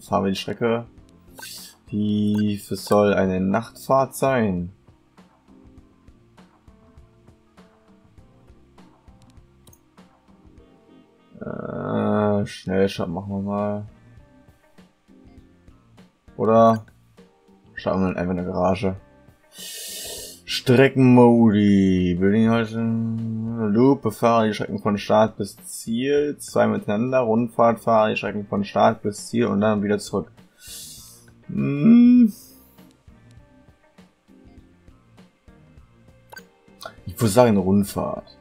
fahren wir die Strecke. Die soll eine Nachtfahrt sein. Schnellstart machen wir mal. Oder schauen wir einfach in der Garage. Streckenmodi. Building heute. Loop. Befahre die Strecken von Start bis Ziel. 2 miteinander. Rundfahrt. Fahre die Strecken von Start bis Ziel und dann wieder zurück. Ich würde sagen Rundfahrt.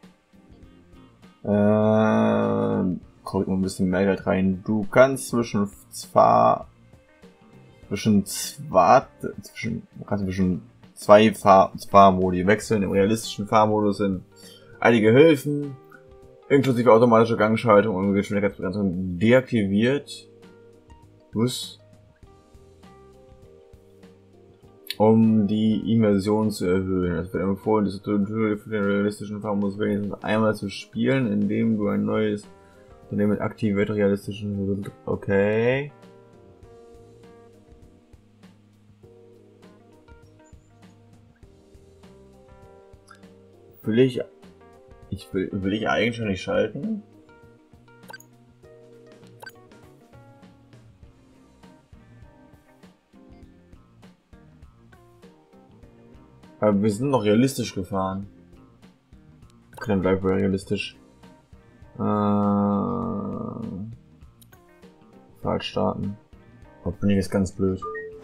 Kommt mal ein bisschen mehr Geld rein. Du kannst zwischen zwei Fahrmodi wechseln. Im realistischen Fahrmodus sind einige Hilfen, inklusive automatische Gangschaltung und Geschwindigkeitsbegrenzung deaktiviert. Um die Immersion zu erhöhen. Es wird empfohlen, diese Tutorial für den realistischen Fahrmodus wenigstens einmal zu spielen, indem du ein neues Unternehmen mit aktiviert realistischen... Okay. Will ich eigentlich schon nicht schalten? Aber wir sind noch realistisch gefahren. Okay, dann bleiben wir realistisch. Fahrt starten. Opening ist ganz blöd.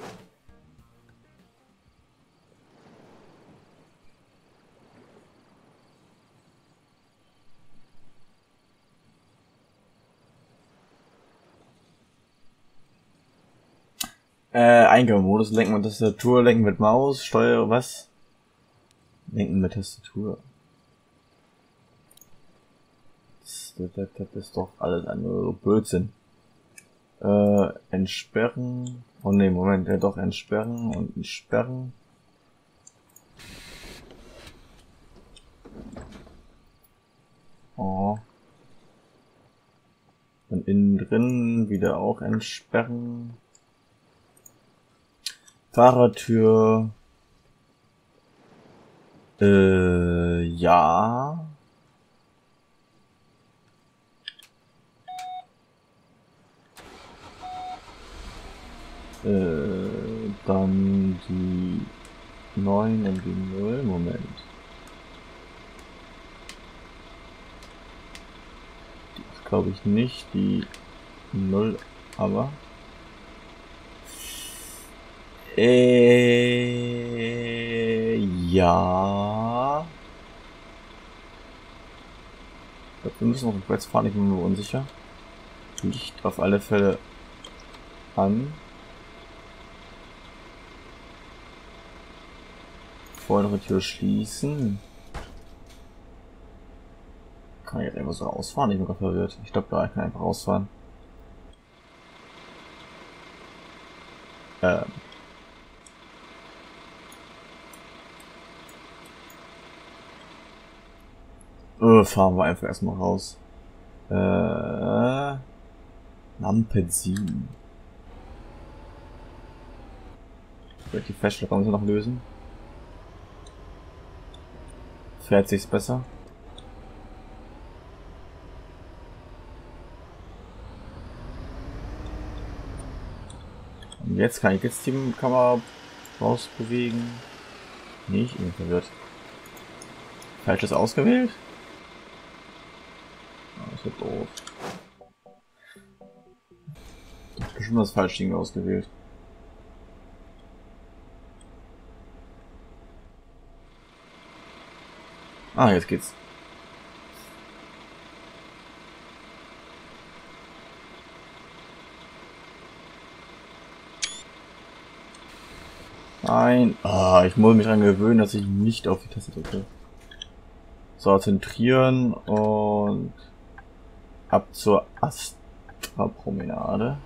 Eingabemodus, lenken mit Tastatur, lenken mit Maus, Steuere, was? Lenken mit Tastatur. Das ist doch alles andere Blödsinn. Entsperren. Oh ne, Moment, ja doch, entsperren und entsperren. Oh. Und innen drin wieder auch entsperren. Fahrertür. Ja. Dann die 9 und die 0. Moment. Die glaube ich nicht. Die 0 aber. Ja. Ich glaube, wir müssen noch rückwärts fahren, ich bin mir unsicher. Licht auf alle Fälle an. Vordere Tür schließen. Kann ich jetzt einfach so rausfahren? Ich bin gerade verwirrt. Ich glaube, da kann ich einfach rausfahren. Fahren wir einfach erstmal raus. Lampe 7. Vielleicht die Feststellung müssen wir noch lösen. Fährt sich's besser? Und jetzt kann ich jetzt die Kamera rausbewegen. Nee, ich bin verwirrt. Falsches ausgewählt? Das wird doof. Ich habe bestimmt das falsche Ding ausgewählt. Ah, jetzt geht's. Nein. Ah, ich muss mich daran gewöhnen, dass ich nicht auf die Taste drücke. So, zentrieren und ab zur Astra-Promenade.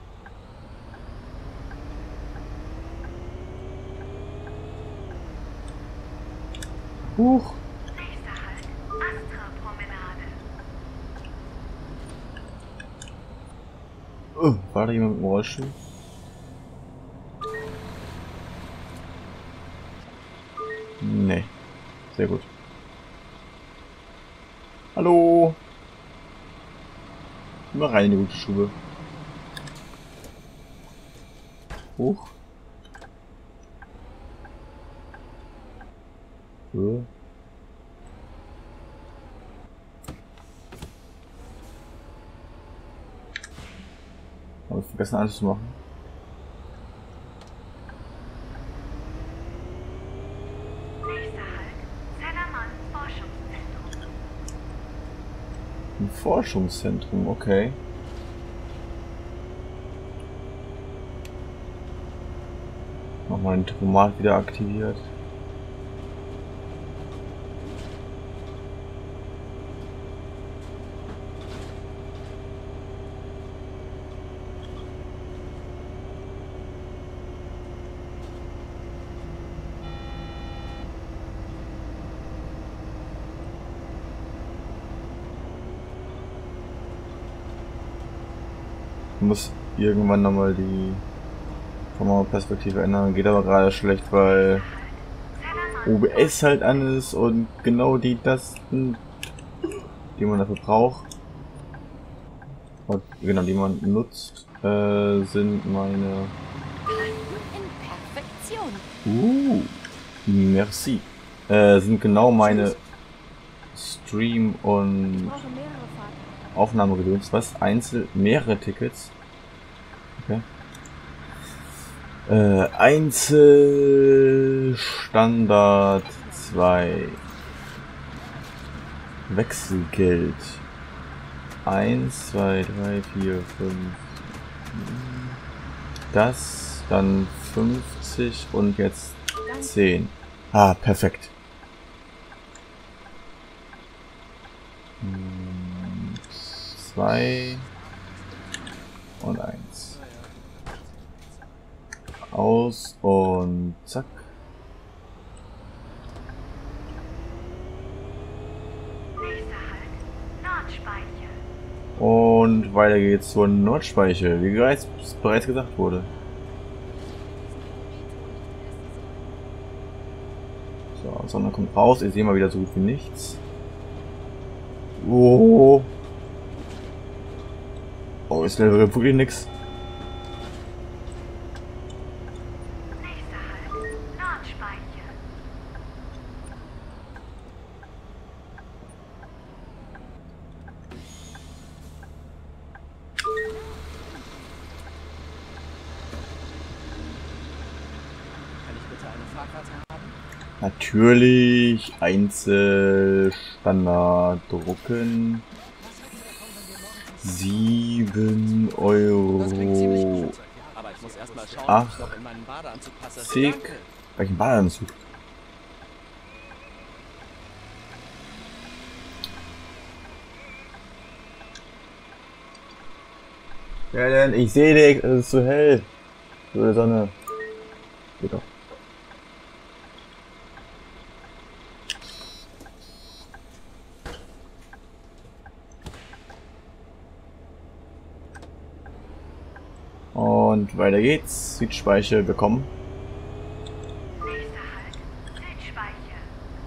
Huch. Nächster Halt, Astra-Promenade. War da jemand mit dem Rollstuhl? Nee. Sehr gut. Hallo! Immer rein in die gute Stube. Hoch. So. Habe ich vergessen alles zu machen. Nächster Halt, Zellermann Forschungszentrum. Ein Forschungszentrum, okay. Nochmal ein Tempomat wieder aktiviert. Ich muss irgendwann nochmal die Kameraperspektive ändern. Geht aber gerade schlecht, weil OBS halt an ist und genau die Tasten, die man dafür braucht, und genau, die man nutzt, sind meine... In Perfektion. Merci. Sind genau meine Stream- und Ich brauche mehrere Fahrten. Aufnahmegedöns. Was? Mehrere Tickets? Okay. Einzelstandard 2. Wechselgeld. 1, 2, 3, 4, 5. Das, dann 50 und jetzt 10. Ah, perfekt. 2 und 1. Aus und zack. Nächster Halt, Nordspeiche. Und weiter geht's zur Nordspeiche, wie bereits gesagt wurde. So, Sonne kommt raus, ich sehe mal wieder so gut wie nichts. Oh. Oh, ist Level wirklich nix. Nächster Halt, Nordspeiche. Kann ich bitte eine Fahrkarte haben? Natürlich Einzelstandard drucken. 7 Das klingt ziemlich Euro. gut. Aber ich muss erst mal schauen, Ach. ob ich noch in meinen Badeanzug passe. Sick. Danke. Welchen Badeanzug? Ja, denn ich sehe dich, es ist zu hell. So, Sonne. Geht doch. Und weiter geht's. Südspeiche bekommen. Nächster Halt, Südspeiche.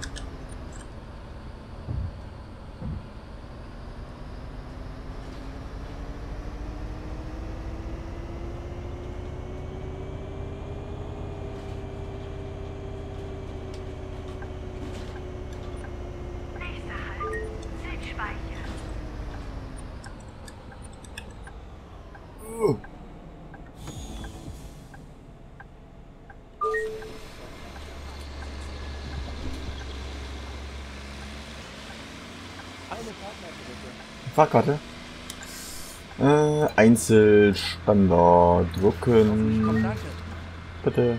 Nächster Halt, Südspeiche. Fahrkarte. Einzelstandard Komm, drucken. danke. Bitte.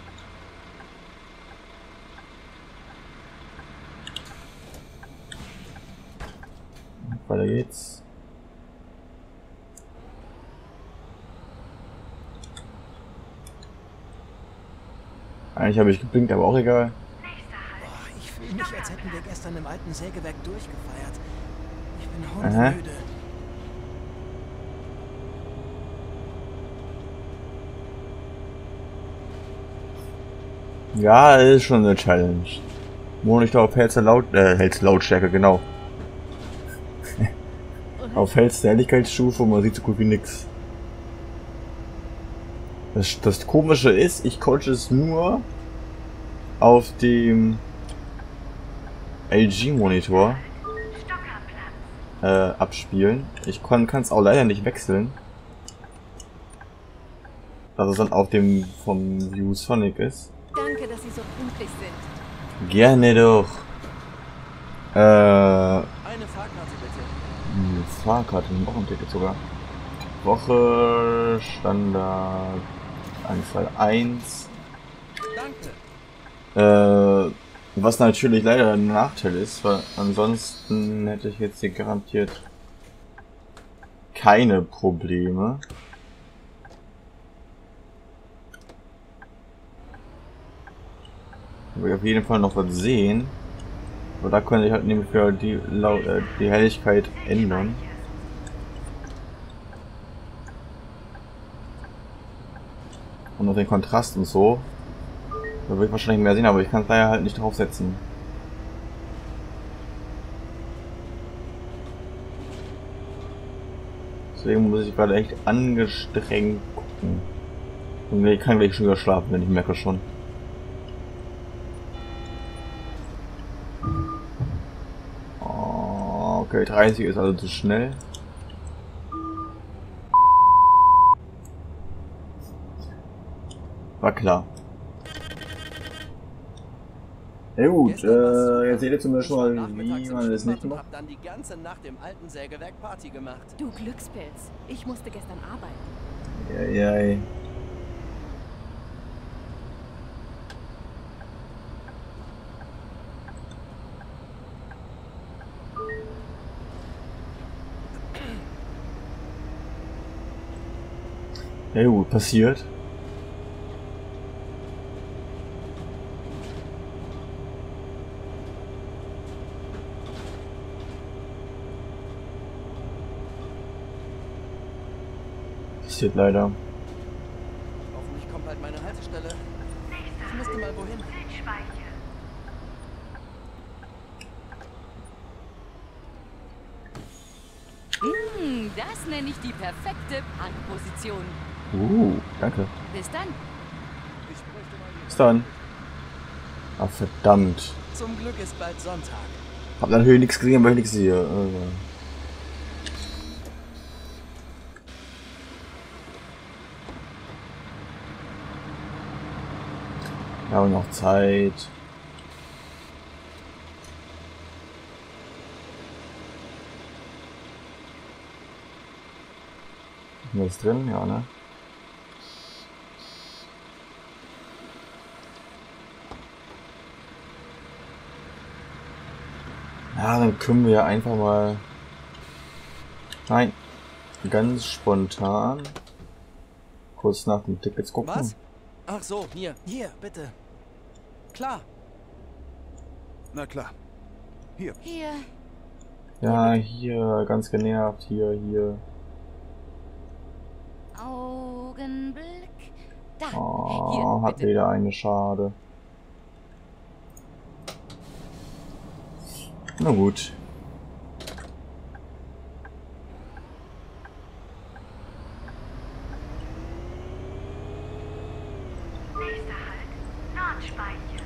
Weiter geht's. Eigentlich habe ich geblinkt, aber auch egal. Nächster Halt, Boah, ich fühle mich, als hätten wir gestern im alten Sägewerk durchgefeiert. Ich bin Aha. hundmüde. Ja, das ist schon eine Challenge. Monitor auf hellste Lautstärke, genau. Auf hellste Helligkeitsstufe und man sieht so gut wie nix. Das Komische ist, ich konnte es nur auf dem LG-Monitor Stockerplatz. abspielen. Ich kann es auch leider nicht wechseln. Dass es dann auf dem vom ViewSonic ist. Danke, dass Sie so pünktlich sind. Gerne doch. Eine Fahrkarte bitte. Fahrkarte, ein Wochenticket sogar. Woche, Standard, Anzahl 1. Danke. Was natürlich leider ein Nachteil ist, weil ansonsten hätte ich jetzt hier garantiert keine Probleme. Wir auf jeden Fall noch was sehen. Aber da könnte ich halt nämlich für die Helligkeit ändern. Und noch den Kontrast und so. Da würde ich wahrscheinlich mehr sehen, aber ich kann es leider halt nicht draufsetzen. Deswegen muss ich gerade echt angestrengt gucken. Und ich kann gleich schon wieder schlafen, wenn ich merke schon. Okay, 30 ist also zu schnell. War klar. Ja gut, jetzt seht ihr zumindest schon mal, wie man das nicht macht. Hab dann die ganze Nacht im alten Sägewerk Party gemacht. Du Glückspilz. Ich musste gestern arbeiten. Eieiei. Ja gut, passiert. Passiert leider. Hoffentlich kommt bald meine Haltestelle. Ich müsste mal wohin. Südspeiche. Das nenne ich die perfekte Parkposition. Danke. Bis dann. Ich bräuchte mal Bis dann. Ah, verdammt. Zum Glück ist bald Sonntag. Hab natürlich nichts gesehen, weil ich nichts sehe. Wir haben noch Zeit. Ist was drin? Ja, ne? Ja, dann können wir ja einfach mal... Nein. Ganz spontan. Kurz nach den Tickets gucken. Was? Ach so, hier, bitte. Klar. Na klar. Hier. Ja, hier, ganz genervt. Hier. Augenblick. Da. Oh, Hier, hat bitte. wieder eine Schade. Na gut. Nächster Halt. Nordspeiche.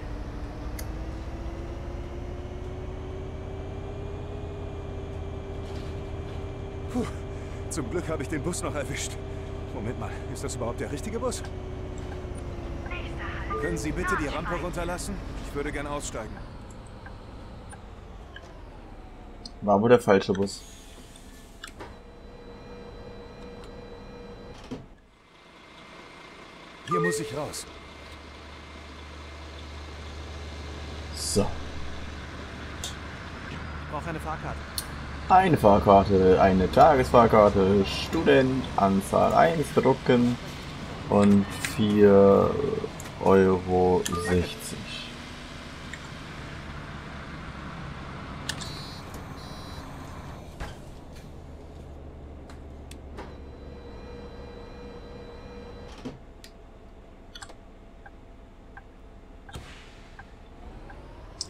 Puh, zum Glück habe ich den Bus noch erwischt. Moment mal, ist das überhaupt der richtige Bus? Nächster Halt. Können Sie bitte die Rampe runterlassen? Ich würde gern aussteigen. War wohl der falsche Bus. Hier muss ich raus. So. Ich brauche eine Fahrkarte. Eine Fahrkarte, eine Tagesfahrkarte, Student, Anzahl 1 drucken und 4,60 €.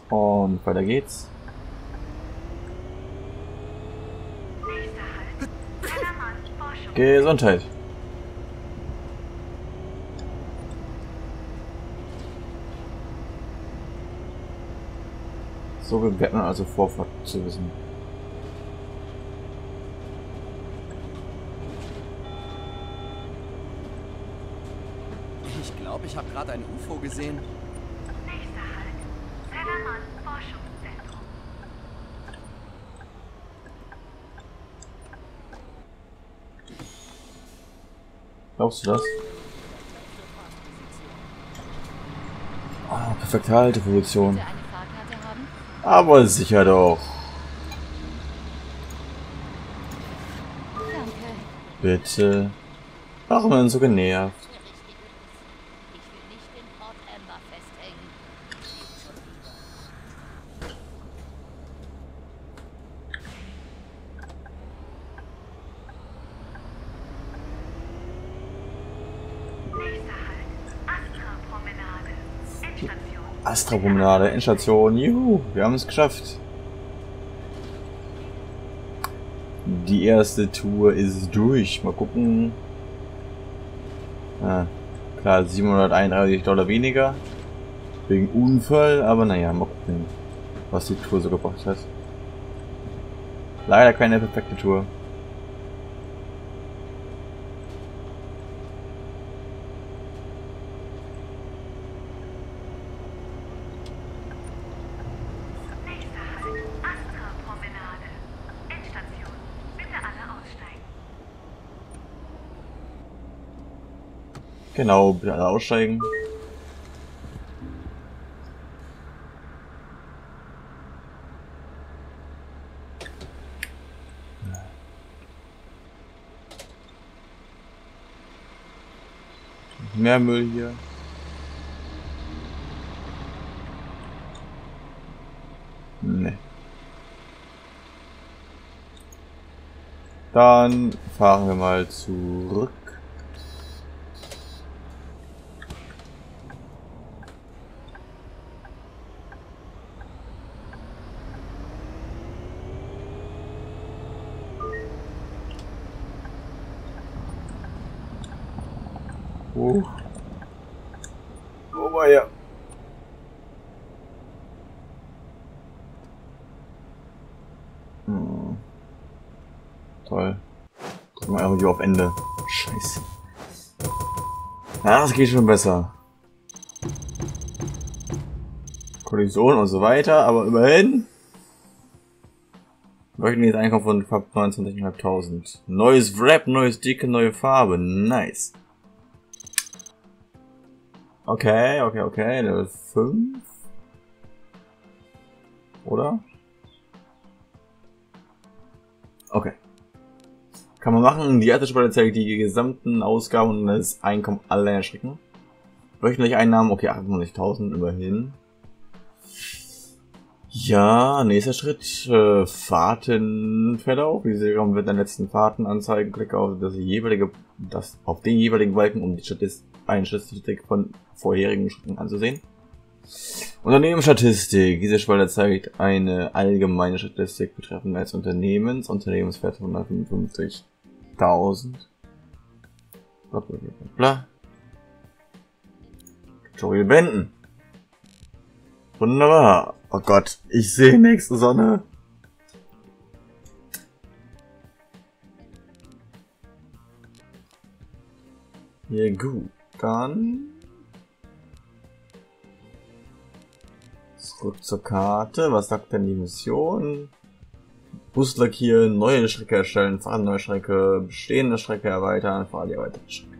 Und weiter geht's. Nächster Halt. Kellermann, Forschung. Gesundheit. So wird man also Vorfahrt zu wissen. Ich glaube, ich habe gerade ein UFO gesehen. Nächster Halt. Kellermann, Forschungszentrum. Glaubst du das? Ah, perfekte Halteposition. Bitte eine Fahrkarte haben? Aber sicher doch. Danke. Bitte. Warum denn so genervt? Ich will nicht den Port Amber festhängen. Nächster Halt. Astra-Promenade. Endstation. Astra-Promenade, Endstation. Juhu, wir haben es geschafft. Die erste Tour ist durch. Mal gucken. Ah, klar, $731 weniger. Wegen Unfall, aber naja, mal gucken, was die Tour so gebracht hat. Leider keine perfekte Tour. Nächster Halt. Astra-Promenade. Endstation. Bitte alle aussteigen. Genau, bitte alle aussteigen. Mehr Müll hier. Nee. Dann fahren wir mal zurück. Oh ja. Toll. Drücken wir einfach hier auf Ende. Scheiße. Ja, das geht schon besser. Kollision und so weiter, aber immerhin. Wöchentliches Einkommen von knapp 29.500. Neues Wrap, neues Dicke, neue Farbe. Nice. Okay, Level 5. Oder? Okay. Kann man machen. Die erste Spalte zeigt die gesamten Ausgaben und das Einkommen aller erschrecken. Wöchentliche Einnahmen, okay, 98.000 immerhin. Ja, nächster Schritt. Fahrtenverlauf. Diese wird in den letzten Fahrten anzeigen. Klicke auf auf den jeweiligen Balken, um die Statistik von vorherigen Schritten anzusehen. Unternehmensstatistik. Diese Spalte zeigt eine allgemeine Statistik betreffend als Unternehmenswert von 155.000. Bla bla bla bla. Tutorial beenden. Wunderbar. Oh Gott, ich sehe nichts, Sonne. Ja gut, dann zurück zur Karte. Was sagt denn die Mission? Bus lackieren, neue Strecke erstellen, fahren neue Strecke, bestehende Strecke erweitern, fahren die erweiterte Strecke.